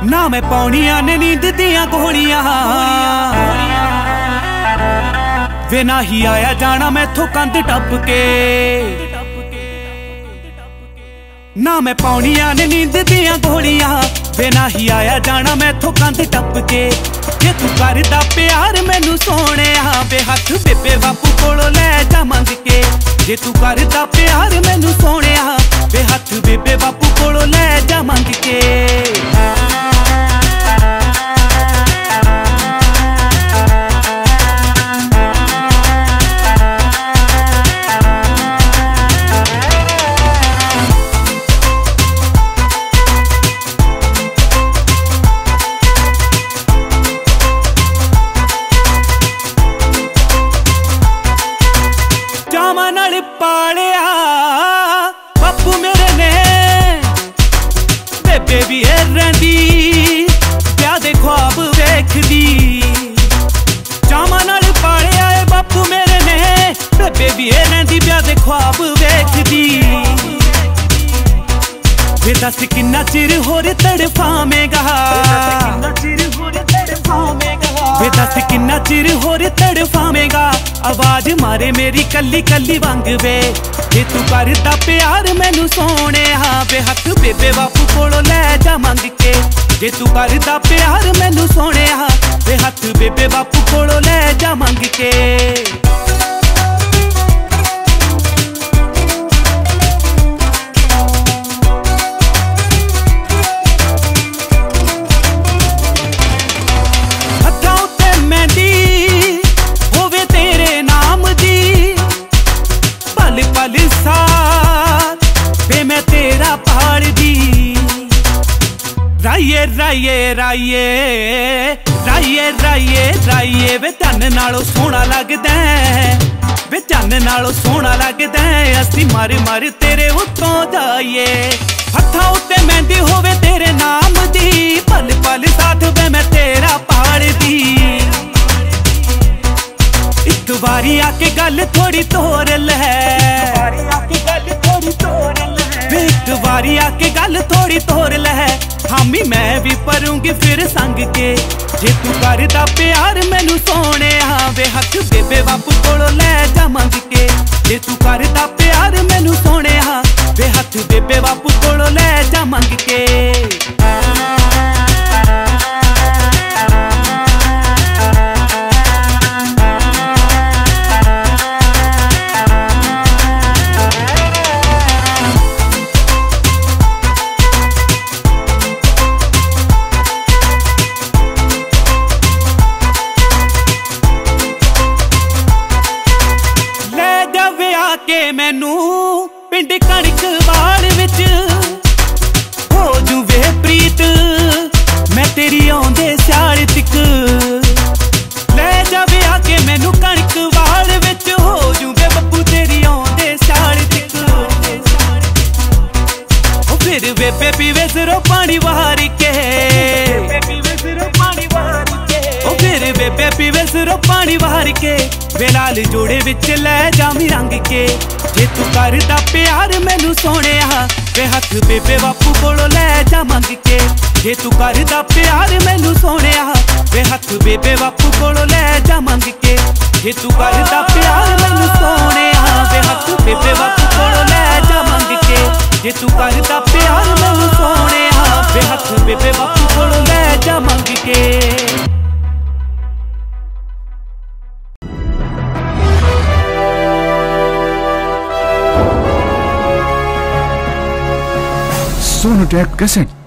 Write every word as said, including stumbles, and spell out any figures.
ना मैं पौनिया ने नींद दिया गोलियां वे ना ही आया जाना मैथों कंध टप के। ना मैं पौनिया ने नींद दिया गोलियां वे ना ही आया जाना मैथों कंध टप के। जे तू करदा प्यार मैनू सोने वे हथ बेबे बापू कोलों लै जा मंग के। जे तू करदा प्यार मैनू सोने वे हथ बेबे बापू कोलों लै जा मंग के। पालिया बापू मेरे ने बेबे भी है रही ब्याह दे ख्वाब वेखदी। चावां नाल पालिया है बापू मेरे ने बेबे भी है रही ब्याह दे ख्वाब वेखदी। वे दस किन्ना चिर होर तड़फावेगा वे दस किन्ना चिर होर तड़फावेगा। आवाज मारे मेरी कली कली वंग वे। जे तू करदा प्यार मैनू सोने वे हथ बेबे बापू कोलों लै जा मंग के। जे तू करदा प्यार मैनू सोने वे हथ बेबे बापू कोलों लै जा मंग के। राइए राइए राइए राइए राइए राइए वे चन्न नालों सोहना लगदा वे चन्न नालों सोहना लगदा। असी मर मर तेरे उत्तों जाइए हत्थां उत्ते मेहंदी होवे तेरे नाम दी। पल पल साथ वे मैं तेरा पालदी। एक बारी आके गल थोड़ी तोड़ लै एक बारी आके गल थोड़ी तोड़ लै। हामी मैं भी परूंगी फिर संग के। जे तू करदा प्यार मैनू सोने वे हथ बेबे बापू कोलों लै जा मंग के। जे तू करदा प्यार मैनू सोने वे हथ बेबे बापू कोलों लै जा मंग के। के मैनू पिंड कणक वाल विच हो जुवे प्रीत मैं तेरी आउंदे स्याल तिक। ले जावे आके मैनू कणक वाल विच हो जुवे बब्बू तेरी आउंदे स्याल तिक। ओ फिर बेबे पीवे सिरों पानी वार के ओ फिर बेबे पीवे सिरों पानी वार के। वे लाल जोड़े विच लै जामी रंग के। जे तू करदा प्यार मैनू सोने वे हथ बेबे बापू कोलों लै जा मंग के। जे तू करदा प्यार मैनू सोने वे हथ बेबे बापू कोलों लै जा मंग के। जे तू करदा प्यार मैनू सोने वे हथ बेबे बापू कोलों लै जा मंग के। जे तू करदा प्यार मैनू सोने वे हथ बेबे बापू कोलों लै जा मंग के। Sonotech Cassette।